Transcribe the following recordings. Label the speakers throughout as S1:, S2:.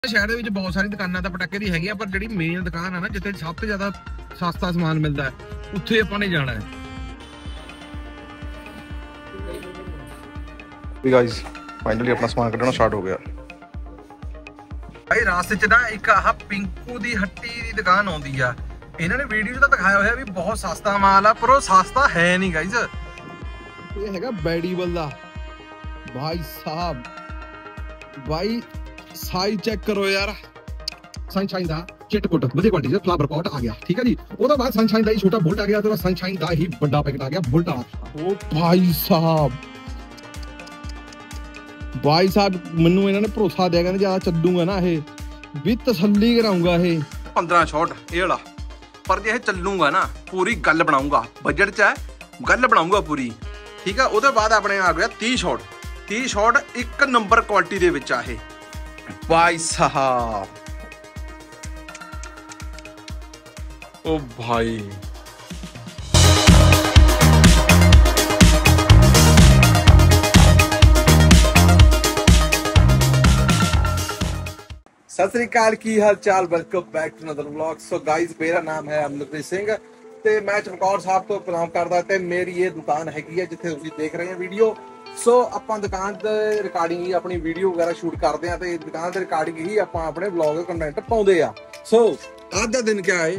S1: ਸ਼ਹਿਰ ਦੇ ਵਿੱਚ ਬਹੁਤ ਸਾਰੀ ਦੁਕਾਨਾਂ ਤਾਂ ਪਟਾਕੇ ਦੀ ਹੈਗੀਆਂ, ਪਰ ਜਿਹੜੀ ਮੇਨ ਦੁਕਾਨ ਆ ਨਾ ਜਿੱਥੇ ਸਭ ਤੋਂ ਜ਼ਿਆਦਾ ਸਸਤਾ ਸਮਾਨ ਮਿਲਦਾ ਹੈ ਉੱਥੇ ਆਪਾਂ ਨੇ ਜਾਣਾ ਹੈ।
S2: ਵੀ ਗਾਇਸ ਫਾਈਨਲੀ ਆਪਣਾ ਸਮਾਨ ਕੱਢਣਾ ਸਟਾਰਟ ਹੋ ਗਿਆ।
S1: ਭਾਈ ਰਾਸਤੇ 'ਚ ਨਾ ਇੱਕ ਆਹ ਪਿੰਕੂ ਦੀ ਹੱਟੀ ਦੀ ਦੁਕਾਨ ਆਉਂਦੀ ਆ। ਇਹਨਾਂ ਨੇ ਵੀਡੀਓ 'ਚ ਤਾਂ ਦਿਖਾਇਆ ਹੋਇਆ ਵੀ ਬਹੁਤ ਸਸਤਾ ਮਾਲ ਆ, ਪਰ ਉਹ ਸਸਤਾ ਹੈ ਨਹੀਂ ਗਾਇਸ। ਇਹ ਹੈਗਾ ਬੈਡੀਬਲ ਦਾ ਭਾਈ ਸਾਹਿਬ। ਭਾਈ ਸਾਈਜ਼ ਚੈੱਕ ਕਰੋ ਯਾਰ, ਸਨਸ਼ਾਈਨ ਦਾ ਚਿੱਟਪੁੱਟ ਵਧੀਆ ਕੁਆਲਿਟੀ ਦਾ ਫਲਾਵਰ ਪੌਟ ਆ ਗਿਆ, ਠੀਕ ਹੈ ਜੀ। ਉਹਦੇ ਬਾਅਦ ਸਨਸ਼ਾਈਨ ਦਾ ਹੀ ਛੋਟਾ ਬੁਲਟ ਆ ਗਿਆ, ਤੇ ਸਨਸ਼ਾਈਨ ਦਾ ਹੀ ਵੱਡਾ ਪੈਕਟ ਆ ਗਿਆ ਬੁਲਟ ਵਾਲਾ। ਉਹ ਭਾਈ ਸਾਹਿਬ ਮੈਨੂੰ ਇਹਨਾਂ ਨੇ ਭਰੋਸਾ ਦਿਆ, ਕਹਿੰਦੇ ਜਿਆਦਾ ਚੱਲੂਗਾ ਨਾ ਇਹ ਵੀ ਤਸੱਲੀ ਕਰਾਉਂਗਾ ਇਹ 15 ਸ਼ਾਟ ਇਹ ਵਾਲਾ, ਪਰ ਜੇ ਇਹ ਚੱਲੂਗਾ ਨਾ ਪੂਰੀ ਗੱਲ ਬਣਾਉਂਗਾ, ਬਜਟ 'ਚ ਹੈ ਗੱਲ ਬਣਾਉਂਗਾ ਪੂਰੀ, ਠੀਕ ਆ। ਉਹਦੇ ਬਾਅਦ ਆਪਣੇ ਆ ਗਿਆ 30 ਸ਼ਾਟ ਇੱਕ ਨੰਬਰ ਕੁਆਲਿਟੀ ਦੇ ਵਿੱਚ ਆ ਇਹ ਭਾਈ ਸਾਹਿਬ। ओ भाई सत श्री अकाल, की हाल चाल, welcome back to another vlog. So guys मेरा नाम है अमनप्रीत सिंह ते मैं चमकौर साहब तो बिलोंग करदा ते मेरी ये दुकान हैगी है जिथे तुसीं देख रहे हैं वीडियो। सो ਆਪਾਂ ਦੁਕਾਨ ਤੇ ਰਿਕਾਰਡਿੰਗ ਹੀ ਆਪਣੀ ਵੀਡੀਓ ਵਗੈਰਾ ਸ਼ੂਟ ਕਰਦੇ ਆ ਤੇ ਦੁਕਾਨ ਤੇ ਰਿਕਾਰਡਿੰਗ ਹੀ ਆਪਾਂ ਆਪਣੇ ਵਲੌਗ ਕੰਟੈਂਟ ਪਾਉਂਦੇ ਆ। ਸੋ ਅੱਜ ਦਾ ਦਿਨ ਕਿਆ ਹੈ,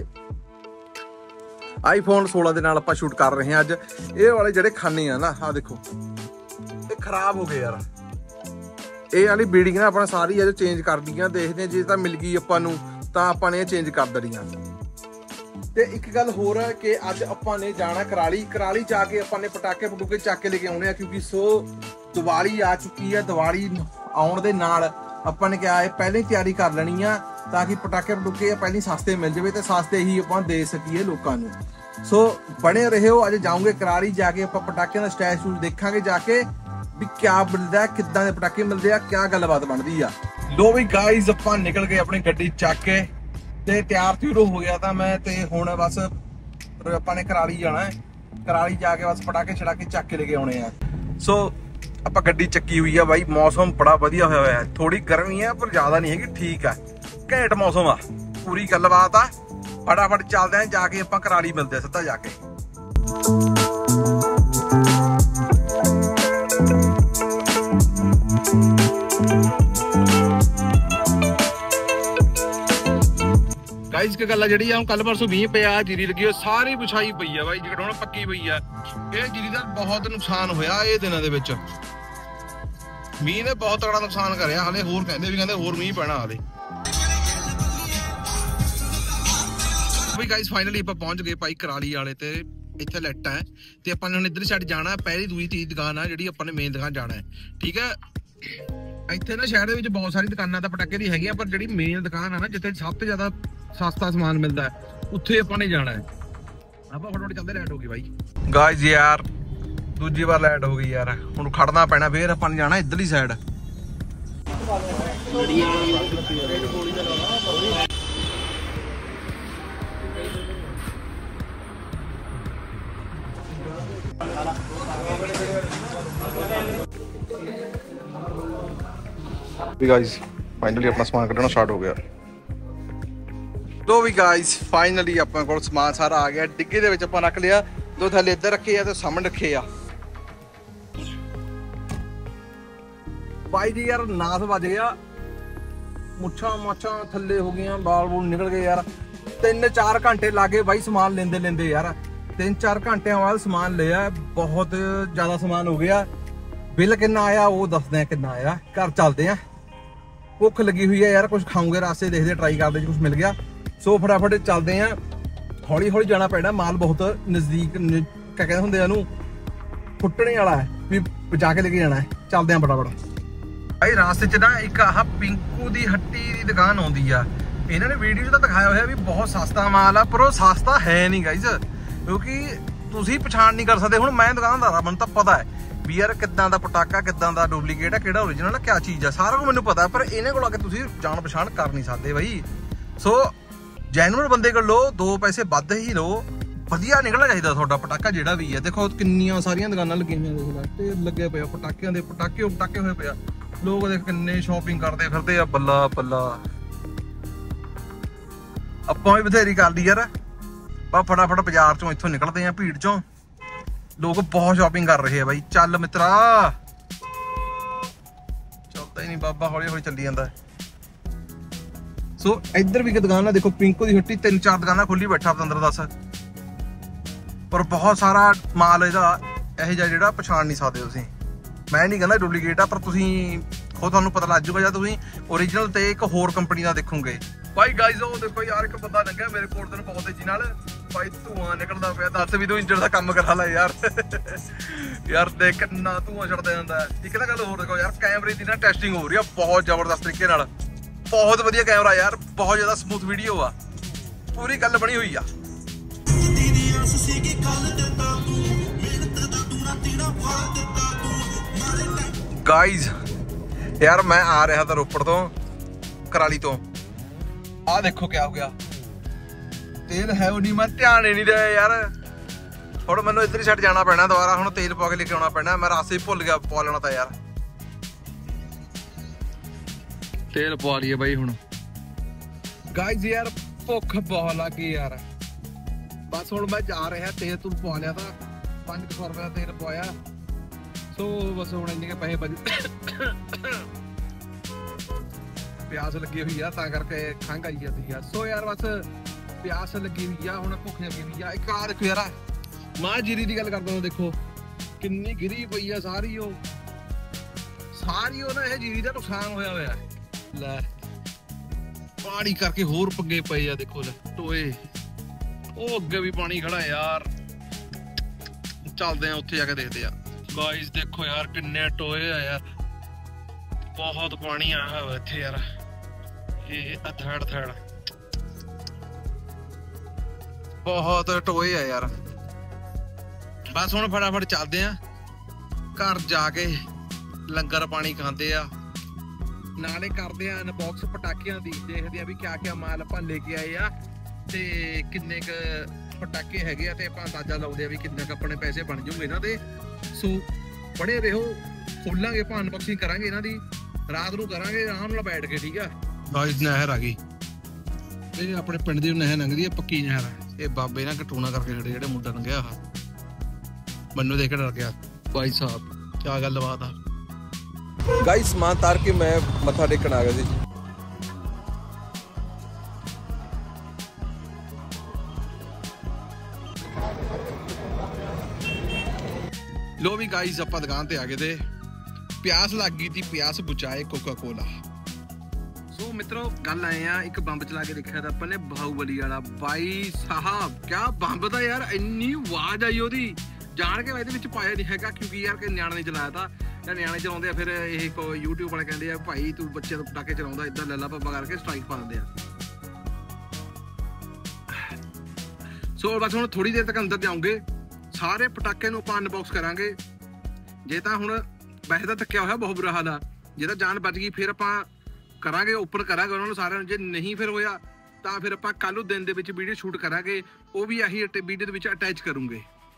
S1: ਆਈਫੋਨ 16 ਦੇ ਨਾਲ ਆਪਾਂ ਸ਼ੂਟ ਕਰ ਰਹੇ ਹਾਂ ਅੱਜ। ਇਹ ਵਾਲੇ ਜਿਹੜੇ ਖਾਨੇ ਆ ਨਾ, ਆਹ ਦੇਖੋ ਇਹ ਖਰਾਬ ਹੋ ਗਏ ਯਾਰ। ਇਹ ਵਾਲੀ ਬੀਡਿੰਗ ਨਾ ਆਪਣਾ ਸਾਰੀ ਅੱਜ ਚੇਂਜ ਕਰਦੀਆਂ, ਦੇਖਦੇ ਜੇ ਤਾਂ ਮਿਲ ਗਈ ਆਪਾਂ ਨੂੰ ਤਾਂ ਆਪਾਂ ਨੇ ਚੇਂਜ ਕਰ ਦੇਣੀਆਂ। ਤੇ ਇੱਕ ਗੱਲ ਹੋਰ ਹੈ ਕਿ ਅੱਜ ਆਪਾਂ ਨੇ ਜਾਣਾ ਕਰਾਲੀ ਜਾ ਕੇ ਆਪਾਂ ਨੇ ਪਟਾਕੇ ਪਟੂਕੇ ਚੱਕ ਕੇ ਲੈ ਕੇ ਆਉਣੇ ਆ, ਕਿਉਂਕਿ ਸੋ ਦੀਵਾਲੀ ਆ ਚੁੱਕੀ ਹੈ। ਦੀਵਾਲੀ ਆਉਣ ਦੇ ਨਾਲ ਆਪਾਂ ਨੇ ਕਿਹਾ ਹੈ ਪਹਿਲਾਂ ਹੀ ਤਿਆਰੀ ਕਰ ਲੈਣੀ ਆ ਤਾਂ ਕਿ ਪਟਾਕੇ ਪਟੂਕੇ ਪਹਿਲਾਂ ਸਸਤੇ ਮਿਲ ਜਾਵੇ ਤੇ ਸਸਤੇ ਹੀ ਆਪਾਂ ਦੇ ਸਕੀਏ ਲੋਕਾਂ ਨੂੰ। ਸੋ ਬਣੇ ਰਹਿਓ, ਅੱਜ ਜਾਉਂਗੇ ਕਰਾਲੀ, ਜਾ ਕੇ ਆਪਾਂ ਪਟਾਕਿਆਂ ਦਾ ਸਟੈਚੂ ਦੇਖਾਂਗੇ ਜਾ ਕੇ ਵੀ ਕਿਆ ਮਿਲਦਾ, ਕਿੱਦਾਂ ਦੇ ਪਟਾਕੇ ਮਿਲਦੇ ਆ, ਕਿਆ ਗੱਲਬਾਤ ਬਣਦੀ ਆ। ਲੋ ਵੀ ਗਾਇਜ਼ ਆਪਾਂ ਨਿਕਲ ਗਏ ਆਪਣੀ ਗੱਡੀ ਚੱਕ ਕੇ ਤੇ ਤਿਆਰ ਹੋ ਗਿਆ ਤਾਂ ਮੈਂ, ਤੇ ਹੁਣ ਬਸ ਆਪਾਂ ਨੇ ਕਰਾਲੀ ਜਾਣਾ ਹੈ। ਕਰਾਲੀ ਜਾ ਕੇ ਬਸ ਪਟਾਕੇ ਛੜਾਕੇ ਚੱਕ ਕੇ ਲੈ ਕੇ ਆਉਣੇ ਆ। ਸੋ ਆਪਾਂ ਗੱਡੀ ਚੱਕੀ ਹੋਈ ਆ ਬਾਈ, ਮੌਸਮ ਬੜਾ ਵਧੀਆ ਹੋਇਆ ਹੋਇਆ, ਥੋੜੀ ਗਰਮੀ ਆ ਪਰ ਜ਼ਿਆਦਾ ਨਹੀਂ ਹੈਗੀ, ਠੀਕ ਆ, ਘੈਂਟ ਮੌਸਮ ਆ, ਪੂਰੀ ਗੱਲਬਾਤ ਆ। ਫਟਾਫਟ ਚੱਲਦੇ ਆ, ਜਾ ਕੇ ਆਪਾਂ ਕਰਾਲੀ ਮਿਲਦੇ ਆ ਸਿੱਧਾ ਜਾ ਕੇ। ਗਾਇਸ ਕੀ ਗੱਲ ਆ, ਜਿਹੜੀ ਆ ਕੱਲ ਪਰਸੋਂ ਮੀਂਹ ਪਿਆ, ਜੀਰੀ ਲੱਗੀ ਹੋਈ ਸਾਰੀ ਵਿਛਾਈ ਪਈ ਆ ਬਾਈ, ਜਿਹੜਾ ਹੁਣ ਪੱਕੀ ਪਈ ਆ। ਇਹ ਜੀਰੀ ਦਾ ਬਹੁਤ ਨੁਕਸਾਨ ਹੋਇਆ ਇਹ ਦਿਨਾਂ ਦੇ ਵਿੱਚ, ਮੀਂਹ ਨੇ ਬਹੁਤ ਤਗੜਾ ਨੁਕਸਾਨ ਕਰਿਆ। ਹਾਲੇ ਹੋਰ ਕਹਿੰਦੇ ਹੋਰ ਮੀਂਹ ਪੈਣਾ ਹਾਲੇ। ਬਈ ਗਾਇਸ ਫਾਈਨਲੀ ਆਪਾਂ ਪਹੁੰਚ ਗਏ ਭਾਈ ਕਰਾਲੀ ਵਾਲੇ ਤੇ। ਇੱਥੇ ਲੈਟਾ ਹੈ ਤੇ ਆਪਾਂ ਨੇ ਹੁਣ ਇੱਧਰ ਸਾਈਡ ਜਾਣਾ। ਪਹਿਲੀ ਦੂਜੀ ਤੀਜੀ ਦੁਕਾਨ ਆ ਜਿਹੜੀ ਆਪਾਂ ਨੇ ਮੇਨ ਦੁਕਾਨ ਜਾਣਾ ਹੈ, ਠੀਕ ਹੈ। ਇੱਥੇ ਨਾ ਸ਼ਹਿਰ ਦੇ ਵਿੱਚ ਬਹੁਤ ਸਾਰੀ ਦੁਕਾਨਾਂ ਤਾਂ ਪਟਾਕੇ ਦੀ ਹੈਗੀਆਂ, ਪਰ ਜਿਹੜੀ ਮੇਨ ਦੁਕਾਨ ਆ ਨਾ ਜਿੱਥੇ ਸਭ ਤੋਂ ਜ਼ਿਆਦਾ ਸਸਤਾ ਸਮਾਨ ਮਿਲਦਾ ਹੈ ਉੱਥੇ ਆਪਾਂ ਨੇ ਜਾਣਾ ਹੈ। ਆਪਾਂ ਫਟਾਫਟ ਚੱਲਦੇ, ਲੈਟ ਹੋ ਗਈ ਬਾਈ। ਗਾਇਸ ਯਾਰ ਦੂਜੀ ਵਾਰ ਲੈਟ ਹੋ ਗਈ ਯਾਰ, ਹੁਣ ਖੜਨਾ ਪੈਣਾ, ਫੇਰ ਆਪਾਂ ਨੇ ਜਾਣਾ ਇੱਧਰਲੀ ਸਾਈਡ।
S2: ਵੀ ਗਾਇਸ ਫਾਈਨਲੀ ਆਪਣਾ ਸਮਾਨ ਕੱਢਣਾ ਸਟਾਰਟ ਹੋ ਗਿਆ।
S1: ਲੋ ਵੀ ਗਾਇਸ ਫਾਈਨਲੀ ਆਪਣੇ ਕੋਲ ਸਮਾਨ ਸਾਰਾ ਆ ਗਿਆ। ਡਿੱਗੇ ਦੇ ਵਿੱਚ ਆਪਾਂ ਰੱਖ ਲਿਆ, ਦੋ ਥੱਲੇ ਇੱਧਰ ਰੱਖੇ ਆ ਤੇ ਸਾਹਮਣੇ ਰੱਖੇ ਆ। ਬਾਈ ਜੀ ਯਾਰ ਨਾਸ ਵੱਜ ਗਿਆ, ਮੁੱਛਾਂ ਥੱਲੇ ਹੋ ਗਈਆਂ, ਬਾਲ ਬੂਲ ਨਿਕਲ ਗਏ ਯਾਰ। 3-4 ਘੰਟੇ ਲੱਗੇ ਬਾਈ ਸਮਾਨ ਲੈਂਦੇ ਯਾਰ। 3-4 ਘੰਟਿਆਂ ਬਾਅਦ ਸਮਾਨ ਲਿਆ, ਬਹੁਤ ਜ਼ਿਆਦਾ ਸਮਾਨ ਹੋ ਗਿਆ। ਬਿੱਲ ਕਿੰਨਾ ਆਇਆ ਉਹ ਦੱਸਦੇ ਆ, ਕਿੰਨਾ ਆਇਆ। ਘਰ ਚੱਲਦੇ ਆ, ਭੁੱਖ ਲੱਗੀ ਹੋਈ ਹੈ ਯਾਰ, ਕੁਝ ਖਾਉਂਗੇ ਰਾਸਤੇ, ਦੇਖਦੇ ਟਰਾਈ ਕਰਦੇ ਜੇ ਕੁਝ ਮਿਲ ਗਿਆ। ਸੋ ਫਟਾਫਟ ਚੱਲਦੇ ਆ, ਹੌਲੀ ਹੌਲੀ ਜਾਣਾ ਪੈਣਾ, ਮਾਲ ਬਹੁਤ ਨਜ਼ਦੀਕ ਕਿਆ ਕਹਿੰਦੇ ਹੁੰਦੇ ਇਹਨੂੰ, ਫੁੱਟਣੇ ਵਾਲਾ ਹੈ ਵੀ ਬਚਾ ਕੇ ਲੈ ਕੇ ਜਾਣਾ ਹੈ। ਚੱਲਦੇ ਆ ਫਟਾਫਟ। ਭਾਈ ਰਾਸਤੇ 'ਚ ਨਾ ਇੱਕ ਆਹ ਪਿੰਕੂ ਦੀ ਹੱਟੀ ਦੀ ਦੁਕਾਨ ਆਉਂਦੀ ਆ। ਇਹਨਾਂ ਨੇ ਵੀਡੀਓ 'ਚ ਤਾਂ ਦਿਖਾਇਆ ਹੋਇਆ ਵੀ ਬਹੁਤ ਸਸਤਾ ਮਾਲ ਆ, ਪਰ ਉਹ ਸਸਤਾ ਹੈ ਨਹੀਂ ਗਾਇਜ਼, ਕਿਉਂਕਿ ਤੁਸੀਂ ਪਛਾਣ ਨਹੀਂ ਕਰ ਸਕਦੇ। ਹੁਣ ਮੈਂ ਦੁਕਾਨਦਾਰ ਆ, ਮੈਨੂੰ ਤਾਂ ਪਤਾ ਹੈ ਵੀ ਯਾਰ ਕਿੱਦਾਂ ਦਾ ਪਟਾਕਾ, ਕਿੱਦਾਂ ਦਾ ਡੁਪਲੀਕੇਟ ਆ, ਕਿਹੜਾ ਓਰੀਜਨਲ ਆ, ਕਿਆ ਚੀਜ਼ ਆ, ਸਾਰਾ ਕੁਝ ਮੈਨੂੰ ਪਤਾ, ਪਰ ਇਹਨਾਂ ਕੋਲ ਆ ਕੇ ਤੁਸੀਂ ਜਾਣ ਪਛਾਣ ਕਰ ਨਹੀਂ ਸਕਦੇ ਬਾਈ। ਸੋ ਜੈਨੂਅਲ ਬੰਦੇ ਕੋਲ ਲਓ, 2 ਪੈਸੇ ਵੱਧ ਹੀ ਲਓ, ਵਧੀਆ ਨਿਕਲਣਾ ਚਾਹੀਦਾ ਤੁਹਾਡਾ ਪਟਾਕਾ ਜਿਹੜਾ ਵੀ ਹੈ। ਦੇਖੋ ਕਿੰਨੀਆਂ ਸਾਰੀਆਂ ਦੁਕਾਨਾਂ ਲੱਗੀਆਂ ਹੋਈਆਂ, ਦੇਖ ਲੈ ਢੇਰ ਲੱਗੇ ਪਏ ਪਟਾਕਿਆਂ ਦੇ, ਪਟਾਕੇ ਹੋਏ ਪਏ ਆ। ਲੋਕ ਦੇਖ ਕਿੰਨੇ ਸ਼ਾਪਿੰਗ ਕਰਦੇ ਫਿਰਦੇ ਆ, ਬੱਲਾ ਬੱਲਾ। ਆਪਾਂ ਵੀ ਬਥੇਰੀ ਕਰ ਲਈ ਯਾਰ, ਬਾ ਫਟਾਫਟ ਬਾਜ਼ਾਰ ਚੋਂ ਇੱਥੋਂ ਨਿਕਲਦੇ ਆ, ਭੀੜ ਚੋਂ। ਲੋਕ ਬਹੁਤ ਸ਼ਾਪਿੰਗ ਕਰ ਰਹੇ ਆ ਬਾਈ। ਚੱਲ ਮਿੱਤਰਾ, ਚੱਲਦਾ ਹੀ ਨਹੀਂ ਬਾਬਾ, ਹੌਲੀ ਹੌਲੀ ਚੱਲੀ ਜਾਂਦਾ। ਸੋ ਇੱਧਰ ਵੀ ਇੱਕ ਦੁਕਾਨ ਆ, ਦੇਖੋ ਪਿੰਕੋ ਦੀ ਹੱਟੀ, 3-4 ਦੁਕਾਨਾਂ ਖੁੱਲੀ ਬੈਠਾ ਪਤੰਦਰ ਦੱਸ। ਪਰ ਬਹੁਤ ਸਾਰਾ ਮਾਲ ਇਹਦਾ ਇਹੋ ਜਿਹਾ ਜਿਹੜਾ ਪਛਾਣ ਨਹੀਂ ਸਕਦੇ ਤੁਸੀਂ। ਮੈਂ ਨਹੀਂ ਕਹਿੰਦਾ ਡੁਪਲੀਕੇਟ ਆ, ਪਰ ਤੁਸੀਂ ਖੁਦ ਤੁਹਾਨੂੰ ਪਤਾ ਲੱਗ ਜਾਊਗਾ ਜਦ ਤੁਸੀਂ ਓਰੀਜਨਲ ਤੇ ਇੱਕ ਹੋਰ ਕੰਪਨੀ ਦਾ ਦੇਖੋਗੇ। ਭਾਈ ਗਾਈਜ਼ ਉਹ ਦੇਖੋ ਯਾਰ, ਇੱਕ ਬੰਦਾ ਲੰਘਿਆ ਮੇਰੇ ਕੋਲ ਤੈਨੂੰ ਬਹੁਤ ਤੇਜ਼ੀ ਨਾਲ, ਭਾਈ ਧੂਆਂ ਨਿਕਲਦਾ ਪਿਆ। ਦੱਸ ਵੀ ਤੂੰ ਇੰਜਣ ਦਾ ਕੰਮ ਕਰਾ ਲੈ ਯਾਰ। ਯਾਰ ਦੇਖ ਕਿੰਨਾ ਧੂਆਂ ਛੱਡਦਾ ਜਾਂਦਾ। ਇੱਕ ਨਾ ਗੱਲ ਹੋਰ ਦੇਖੋ ਯਾਰ, ਕੈਮਰੇ ਦੀ ਨਾ ਟੈਸਟਿੰਗ ਹੋ ਰਹੀ ਆ ਬਹੁਤ ਜ਼ਬਰਦਸਤ ਤਰੀਕੇ ਨਾਲ। ਬਹੁਤ ਵਧੀਆ ਕੈਮਰਾ ਯਾਰ, ਬਹੁਤ ਜ਼ਿਆਦਾ ਸਮੂਥ ਵੀਡੀਓ ਆ, ਪੂਰੀ ਗੱਲ ਬਣੀ ਹੋਈ ਆ। ਗਾਈਜ਼ ਯਾਰ ਮੈਂ ਆ ਰਿਹਾ ਤਾਂ ਰੋਪੜ ਤੋਂ, ਕਰਾਲੀ ਤੋਂ। ਆਹ ਦੇਖੋ ਕਿਆ ਹੋ ਗਿਆ, ਤੇਲ ਹੈ ਉਹ ਨਹੀਂ, ਮੈਂ ਧਿਆਨ ਹੀ ਨਹੀਂ ਦਿਆ ਯਾਰ। ਹੁਣ ਮੈਨੂੰ ਇੱਧਰ ਹੀ ਛੱਡ ਜਾਣਾ ਪੈਣਾ ਦੁਬਾਰਾ, ਹੁਣ ਤੇਲ ਪਾ ਕੇ ਲੈ ਕੇ ਆਉਣਾ ਪੈਣਾ। ਮੈਂ ਰਾਸਤੇ ਭੁੱਲ ਗਿਆ ਪਾ ਲੈਣਾ ਤਾਂ ਯਾਰ। ਤੇਲ ਪਵਾ ਲਈਏ ਬਾਈ ਹੁਣ। ਗਾਈਜ਼ ਯਾਰ ਭੁੱਖ ਬਹੁਤ ਲੱਗ ਗਈ ਯਾਰ, ਬਸ ਹੁਣ ਮੈਂ ਜਾ ਰਿਹਾ। ਤੇਲ ਤੂੰ ਪਵਾ ਲਿਆ ਤਾਂ 500 ਰੁਪਏ ਦਾ ਤੇਲ ਪਵਾਇਆ। ਸੋ ਬਸ ਹੁਣ ਇੰਨੇ ਕੇ ਪੈਸੇ ਬਚ। ਪਿਆਸ ਲੱਗੀ ਹੋਈ ਆ ਤਾਂ ਕਰਕੇ ਖੰਘ ਆਈ ਜਾਂਦੀ ਆ। ਸੋ ਯਾਰ ਬਸ ਪਿਆਸ ਲੱਗੀ ਹੋਈ ਆ, ਹੁਣ ਭੁੱਖ ਲੱਗੀ ਹੋਈ ਆ। ਇੱਕ ਆ ਦੇਖੋ ਯਾਰ, ਮਾਂ ਜੀਰੀ ਦੀ ਗੱਲ ਕਰਦਾ, ਦੇਖੋ ਕਿੰਨੀ ਗਿਰੀ ਪਈ ਆ ਸਾਰੀ। ਉਹ ਨਾ ਇਹ ਜੀਰੀ ਦਾ ਨੁਕਸਾਨ ਹੋਇਆ ਹੋਇਆ ਲੈ, ਪਾਣੀ ਕਰਕੇ ਹੋਰ ਪੱਗੇ ਪਏ ਆ। ਦੇਖੋ ਲੈ ਟੋਏ, ਉਹ ਅੱਗੇ ਵੀ ਪਾਣੀ ਖੜਾ ਯਾਰ। ਚੱਲਦੇ ਆ ਉੱਥੇ ਜਾ ਕੇ ਦੇਖਦੇ ਆ। ਗਾਈਜ਼ ਦੇਖੋ ਯਾਰ ਕਿੰਨੇ ਟੋਏ ਆ ਯਾਰ, ਬਹੁਤ ਪਾਣੀ ਆਇਆ ਹੋਇਆ ਇੱਥੇ ਯਾਰ। ਇਹ ਥੜ ਬਹੁਤ ਟੋਏ ਆ ਯਾਰ। ਬਸ ਹੁਣ ਫਟਾਫਟ ਚੱਲਦੇ ਆ ਘਰ, ਜਾ ਕੇ ਲੰਗਰ ਪਾਣੀ ਖਾਂਦੇ ਆ, ਨਾਲੇ ਕਰਦੇ ਆ ਅਨਬਾਕਸ ਪਟਾਕਿਆਂ ਦੀ। ਦੇਖਦੇ ਆ ਵੀ ਕਿਆ ਮਾਲ ਆਪਾਂ ਲੈ ਕੇ ਆਏ ਆ ਤੇ ਕਿੰਨੇ ਕ ਪਟਾਕੇ ਹੈਗੇ ਆ, ਤੇ ਆਪਾਂ ਅੰਦਾਜ਼ਾ ਲਾਉਂਦੇ ਆ ਵੀ ਕਿੰਨੇ ਕ ਆਪਣੇ ਪੈਸੇ ਬਣ ਜਾਊਗੇ ਇਹਨਾਂ ਦੇ। ਸੋ ਬੜੇ ਰਹੋ, ਖੋਲਾਂਗੇ ਆਪਾਂ, ਅਨਬਾਕਸਿੰਗ ਕਰਾਂਗੇ ਇਹਨਾਂ ਦੀ, ਰਾਤ ਨੂੰ ਕਰਾਂਗੇ ਆਰਾਮ ਨਾਲ ਬੈਠ ਕੇ। ਠੀਕ ਆ ਗਾਈਜ਼, ਨਹਿਰ ਆ ਗਈ। ਇਹ ਆਪਣੇ ਪਿੰਡ ਦੀ ਨਹਿਰ ਲੰਘਦੀ ਆ, ਪੱਕੀ ਨਹਿਰ। ਇਹ ਬਾਬੇ ਨਾਲ ਕਟੂਣਾ ਕਰਕੇ ਛੱਡੇ, ਜਿਹੜੇ ਮੁੰਡਾ ਲੰਘਿਆ ਆ ਮੈਨੂੰ ਦੇਖ ਕੇ ਡਰ ਗਿਆ। ਭਾਈ ਸਾਹਿਬ ਕਿਆ ਗੱਲਬਾਤ ਆ। ਗਾਈਜ਼ ਸਮਾਨ ਤਾਰ ਕੇ ਮੈਂ ਮੱਥਾ ਟੇਕਣ ਆ ਗਿਆ ਸੀ। ਲੋ ਵੀ ਗਾਈਜ਼ ਆਪਾਂ ਦੁਕਾਨ ਤੇ ਆ ਗਏ ਤੇ ਪਿਆਸ ਲੱਗ ਗਈ ਤੀ, ਪਿਆਸ ਬੁਝਾਏ ਕੋਕਾ ਕੋਲਾ। ਸੋ ਮਿੱਤਰੋ ਗੱਲ ਆਏ ਆ, ਇੱਕ ਬੰਬ ਚਲਾ ਕੇ ਦੇਖਿਆ ਤਾਂ ਆਪਾਂ ਨੇ, ਬਾਹੂਬਲੀ ਵਾਲਾ। ਭਾਈ ਸਾਹਿਬ ਕਿਆ ਬੰਬ ਦਾ ਯਾਰ, ਇੰਨੀ ਆਵਾਜ਼ ਆਈ ਉਹਦੀ। ਜਾਣ ਕੇ ਇਹਦੇ ਵਿੱਚ ਪਾਇਆ ਨਹੀਂ ਹੈਗਾ, ਕਿਉਂਕਿ ਯਾਰ ਕਿ ਨਿਆਣੇ ਨੇ ਚਲਾਇਆ ਤਾਂ, ਜਾਂ ਨਿਆਣੇ ਚਲਾਉਂਦੇ ਆ ਫਿਰ ਇਹ YouTube ਵਾਲੇ ਕਹਿੰਦੇ ਆ ਭਾਈ ਤੂੰ ਬੱਚੇ ਨੂੰ ਪਟਾਕੇ ਚਲਾਉਂਦਾ, ਏਦਾਂ ਲੱਲਾ ਪੱਬਾ ਕਰਕੇ ਸਟ੍ਰਾਈਕ ਪਾ ਦਿੰਦੇ ਆ। ਸੋ ਬਸ ਹੁਣ ਥੋੜੀ ਦੇਰ ਤੱਕ ਅੰਦਰ ਜਾਉਂਗੇ, ਸਾਰੇ ਪਟਾਕੇ ਨੂੰ ਆਪਾਂ ਅਨਬਾਕਸ ਕਰਾਂਗੇ। ਜੇ ਤਾਂ ਹੁਣ ਵੈਸੇ ਤਾਂ ਥੱਕਿਆ ਹੋਇਆ ਬਹੁਤ ਬੁਰਾ ਹਾਲ ਆ, ਜੇ ਤਾਂ ਜਾਨ ਬਚ ਗਈ ਫਿਰ ਆਪਾਂ ਕਰਾਂਗੇ, ਓਪਨ ਕਰਾਂਗੇ ਉਹਨਾਂ ਨੂੰ ਸਾਰਿਆਂ ਨੂੰ। ਜੇ ਨਹੀਂ ਫਿਰ ਹੋਇਆ ਤਾਂ ਫਿਰ ਆਪਾਂ ਕੱਲ੍ਹ ਨੂੰ ਦਿਨ ਦੇ ਵਿੱਚ ਵੀਡੀਓ ਸ਼ੂਟ ਕਰਾਂਗੇ, ਉਹ ਵੀ ਆਹੀ ਵੀਡੀਓ ਦੇ ਵਿੱਚ ਅਟੈਚ ਕਰੂੰਗੇ।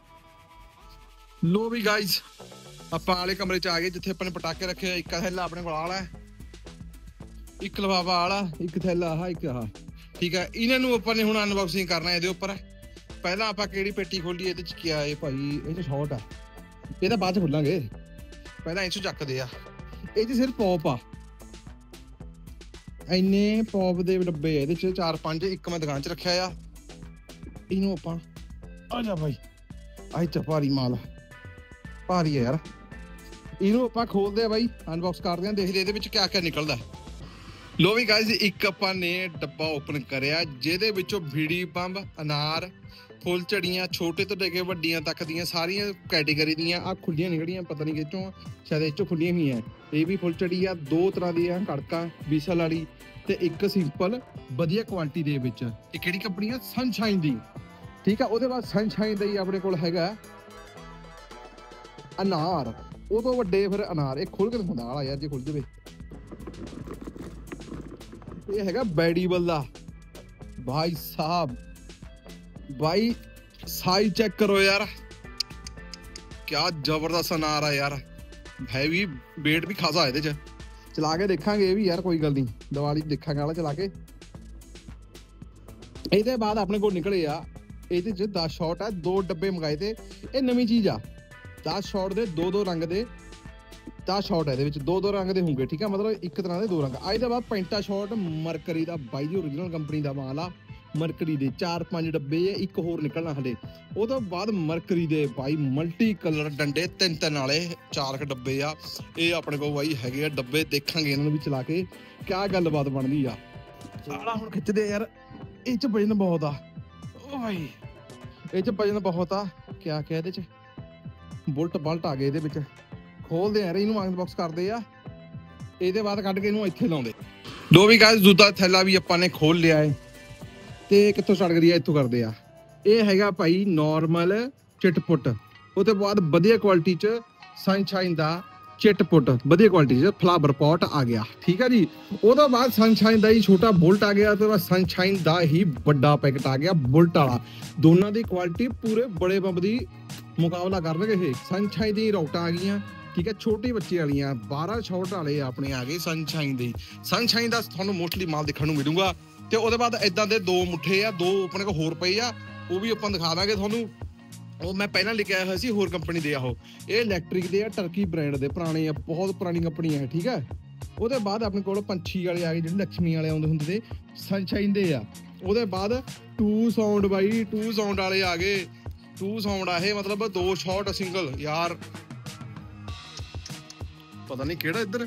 S1: ਲੋ ਵੀ ਗਾਈਜ਼ ਆਪਾਂ ਵਾਲੇ ਕਮਰੇ ਚ ਆ ਗਏ, ਜਿੱਥੇ ਆਪਾਂ ਨੇ ਪਟਾਕੇ ਰੱਖੇ। ਇੱਕ ਥੈਲਾ ਆਪਣੇ ਕੋਲ ਆਲਾ, ਇੱਕ ਲਫਾਫਾ ਆਲਾ, ਇੱਕ ਥੈਲਾ ਆਹ, ਇੱਕ ਆਹ। ਠੀਕ ਹੈ, ਇਹਨਾਂ ਨੂੰ ਆਪਾਂ ਨੇ ਹੁਣ ਅਨਬਾਕਸਿੰਗ ਕਰਨਾ ਇਹਦੇ ਉੱਪਰ। ਪਹਿਲਾਂ ਆਪਾਂ ਕਿਹੜੀ ਪੇਟੀ ਖੋਲੀਏ, ਇਹਦੇ ਚ ਕੀ ਆ? ਇਹ ਭਾਈ ਇਹ ਚ ਸ਼ਾਰਟ ਆ, ਇਹ ਤਾਂ ਬਾਅਦ ਚ ਖੋਲਾਂਗੇ। ਪਹਿਲਾਂ ਇਹ ਚੋਂ ਚੱਕਦੇ ਆ, ਇਹ ਚ ਸਿਰਫ ਪੌਪ ਆ। ਇੰਨੇ ਪੌਪ ਦੇ ਡੱਬੇ ਆ ਇਹਦੇ ਚ, 4-5। ਇੱਕ ਮੈਂ ਦੁਕਾਨ ਚ ਰੱਖਿਆ ਆ। ਇਹਨੂੰ ਆਪਾਂ ਆ ਜਾ ਭਾਈ, ਆਹ ਚ ਭਾਰੀ ਮਾਲ, ਭਾਰੀ ਆ ਯਾਰ। ਇਹਨੂੰ ਆਪਾਂ ਖੋਲਦੇ ਆ ਬਾਈ, ਅਨਬਾਕਸ ਕਰਦੇ ਆ, ਦੇਖਦੇ ਇਹਦੇ ਵਿੱਚ ਕਿਆ ਕਿਆ ਨਿਕਲਦਾ। ਲੋ ਵੀ ਗਾਇਜ਼ ਇੱਕ ਆਪਾਂ ਨੇ ਡੱਬਾ ਓਪਨ ਕਰਿਆ, ਜਿਹਦੇ ਵਿੱਚੋਂ ਬੀੜੀ ਬੰਬ, ਅਨਾਰ, ਫੁੱਲ ਝੜੀਆਂ, ਛੋਟੇ ਤੋਂ ਲੈ ਕੇ ਵੱਡੀਆਂ ਤੱਕ ਦੀਆਂ ਸਾਰੀਆਂ ਕੈਟੇਗਰੀ ਦੀਆਂ ਆ ਖੁੱਲੀਆਂ ਨਿਕਲੀਆਂ। ਪਤਾ ਨਹੀਂ ਕਿੱਥੋਂ, ਸ਼ਾਇਦ ਇਹ ਚੋਂ ਖੁੱਲੀਆਂ ਹੋਈਆਂ। ਇਹ ਵੀ ਫੁੱਲ ਝੜੀ ਆ, 2 ਤਰ੍ਹਾਂ ਦੀਆਂ ਕੜਕਾਂ, ਵਿਸਲ ਵਾਲੀ ਤੇ ਇੱਕ ਸਿੰਪਲ ਵਧੀਆ ਕੁਆਲਿਟੀ ਦੇ ਵਿੱਚ। ਇਹ ਕਿਹੜੀ ਕੰਪਨੀ ਆ? ਸਨਸ਼ਾਈਨ ਦੀ। ਠੀਕ ਆ, ਉਹਦੇ ਬਾਅਦ ਸਨਸ਼ਾਈਨ ਦਾ ਹੀ ਆਪਣੇ ਕੋਲ ਹੈਗਾ ਅਨਾਰ, ਉਹ ਤੋਂ ਵੱਡੇ ਫਿਰ ਅਨਾਰ। ਇਹ ਖੋਲ ਕੇ ਦਿਖਾਉਂਦਾ ਵਾਲਾ ਯਾਰ, ਜੇ ਖੁੱਲ ਜਾਵੇ। ਇਹ ਹੈਗਾ ਬੈਡੀਬਲ ਦਾ। ਭਾਈ ਸਾਹਿਬ, ਭਾਈ ਸਾਈਜ਼ ਚੈੱਕ ਕਰੋ ਯਾਰ, ਕਿਆ ਜ਼ਬਰਦਸਤ ਅਨਾਰ ਆ ਯਾਰ। ਹੈਵੀ weight ਵੀ ਖਾਸਾ ਇਹਦੇ ਚ। ਚਲਾ ਕੇ ਦੇਖਾਂਗੇ ਇਹ ਵੀ ਯਾਰ, ਕੋਈ ਗੱਲ ਨਹੀਂ, ਦੀਵਾਲੀ ਦੇਖਾਂਗੇ ਵਾਲਾ ਚਲਾ ਕੇ। ਇਹਦੇ ਬਾਅਦ ਆਪਣੇ ਕੋਲ ਨਿਕਲੇ ਆ ਇਹਦੇ ਚ 10 ਸ਼ਾਟ ਆ, 2 ਡੱਬੇ ਮੰਗਾਏ ਤੇ ਇਹ ਨਵੀਂ ਚੀਜ਼ ਆ। 10 ਸ਼ਾਟ ਦੇ 2-2 ਰੰਗ ਦੇ 10 ਸ਼ਾਟ ਇਹਦੇ ਵਿੱਚ 2-2 ਰੰਗ ਦੇ ਹੋਣਗੇ, ਠੀਕ ਆ, ਮਤਲਬ ਇੱਕ ਤਰ੍ਹਾਂ ਦੇ 2 ਰੰਗ। ਇਹਦੇ ਬਾਅਦ ਪੈਂਟਾ ਸ਼ਾਟ ਮਰਕਰੀ ਦਾ ਬਾਈ ਦੀ ਓਰੀਜਨਲ ਕੰਪਨੀ ਦਾ ਮਾਲ ਆ। ਮਰਕਰੀ ਦੇ 4-5 ਡੱਬੇ ਆ, ਇੱਕ ਹੋਰ ਨਿਕਲਣਾ ਹਲੇ। ਉਹ ਤੋਂ ਬਾਅਦ ਮਰਕਰੀ ਦੇ ਬਾਈ ਮਲਟੀ ਕਲਰ ਡੰਡੇ 3-3 ਵਾਲੇ 4 ਡੱਬੇ ਆ। ਇਹ ਆਪਣੇ ਕੋਲ ਬਾਈ ਹੈਗੇ ਆ ਡੱਬੇ, ਦੇਖਾਂਗੇ ਇਹਨਾਂ ਨੂੰ ਵੀ ਚਲਾ ਕੇ ਕਿਆ ਗੱਲਬਾਤ ਬਣਦੀ ਆ। ਸਾਲਾ ਹੁਣ ਖਿੱਚਦੇ ਯਾਰ, ਇਹ ਚ ਵਜਨ ਬਹੁਤ ਆ ਓਏ, ਇਹ ਚ ਵਜਨ ਬਹੁਤ ਆ। ਕਿਆ ਇਹਦੇ ਚ ਬੁਲਟ ਬਲਟ ਆ ਗਏ ਇਹਦੇ ਵਿੱਚ। ਖੋਲਦੇ ਯਾਰ ਇਹਨੂੰ, ਅਨਬਾਕਸ ਕਰਦੇ ਆ। ਇਹਦੇ ਬਾਅਦ ਕੱਢ ਕੇ ਇਹਨੂੰ ਇੱਥੇ ਲਾਉਂਦੇ। ਲੋ ਵੀ ਗਾਇਸ, ਦੂਜਾ ਥੈਲਾ ਵੀ ਆਪਾਂ ਨੇ ਖੋਲ ਲਿਆ ਹੈ ਤੇ ਕਿੱਥੋਂ ਸਟਾਰਟ ਕਰੀਏ, ਇੱਥੋਂ ਕਰਦੇ ਆ। ਇਹ ਹੈਗਾ ਭਾਈ ਨਾਰਮਲ ਚਿੱਟਪੁੱਟ। ਉਹ ਤੋਂ ਬਾਅਦ ਵਧੀਆ ਕੁਆਲਿਟੀ ਚ ਸਨਸ਼ਾਈਨ ਦਾ ਚਿੱਟਪੁੱਟ, ਵਧੀਆ ਕੁਆਲਿਟੀ ਚ ਫਲਾਵਰ ਪੌਟ ਆ ਗਿਆ, ਠੀਕ ਆ ਜੀ। ਉਹਦੇ ਬਾਅਦ ਸਨਸ਼ਾਈਨ ਦਾ ਹੀ ਛੋਟਾ ਬੁਲਟ ਆ ਗਿਆ ਤੇ ਬਾਅਦ ਸਨਸ਼ਾਈਨ ਦਾ ਹੀ ਵੱਡਾ ਪੈਕਟ ਆ ਗਿਆ ਬੁਲਟ ਵਾਲਾ। ਦੋਨਾਂ ਦੀ ਕੁਆਲਿਟੀ ਪੂਰੇ ਬੜੇ ਬੰਬ ਦੀ ਮੁਕਾਬਲਾ ਕਰਨਗੇ ਇਹ। ਸਨਸ਼ਾਈਨ ਦੀ ਰੌਕਟਾਂ ਆ ਗਈਆਂ, ਠੀਕ ਹੈ, ਛੋਟੇ ਬੱਚੇ ਵਾਲੀਆਂ 12 ਸ਼ਾਟ ਵਾਲੇ ਆਪਣੇ ਆ ਗਏ ਸਨਸ਼ਾਈਨ ਦੇ। ਸਨਸ਼ਾਈਨ ਦਾ ਤੁਹਾਨੂੰ ਮੋਸਟਲੀ ਮਾਲ ਦੇਖਣ ਨੂੰ ਮਿਲੂਗਾ। ਤੇ ਉਹਦੇ ਬਾਅਦ ਇਦਾਂ ਦੇ 2 ਮੁੱਠੇ ਆ, 2 ਆਪਣੇ ਕੋਲ ਹੋਰ ਪਏ ਆ, ਉਹ ਵੀ ਆਪਾਂ ਦਿਖਾ ਦਾਂਗੇ ਤੁਹਾਨੂੰ। ਉਹ ਮੈਂ ਪਹਿਲਾਂ ਲੈ ਕੇ ਆਇਆ ਹੋਇਆ ਸੀ, ਹੋਰ ਕੰਪਨੀ ਦੇ ਆ ਉਹ। ਇਹ ਇਲੈਕਟ੍ਰਿਕ ਦੇ ਆ, ਟਰਕੀ ਬ੍ਰਾਂਡ ਦੇ, ਪੁਰਾਣੇ ਆ, ਬਹੁਤ ਪੁਰਾਣੀ ਕੰਪਨੀ ਹੈ, ਠੀਕ ਹੈ। ਉਹਦੇ ਬਾਅਦ ਆਪਣੇ ਕੋਲ ਪੰਛੀ ਵਾਲੇ ਆ ਗਏ, ਜਿਹੜੇ ਲక్ష్ਮੀ ਵਾਲੇ ਆਉਂਦੇ ਹੁੰਦੇ ਤੇ ਸਨਸ਼ਾਈਨ ਦੇ ਆ। ਉਹਦੇ ਬਾਅਦ 2 ਸਾਊਂਡ ਬਾਈ, 2 ਸਾਊਂਡ ਵਾਲੇ ਆ ਗਏ। 2 ਸਾਊਂਡ ਆ ਇਹ, ਮਤਲਬ 2 ਸ਼ਾਟ ਸਿੰਗਲ। ਯਾਰ ਪਤਾ ਨਹੀਂ ਕਿਹੜਾ ਇੱਧਰ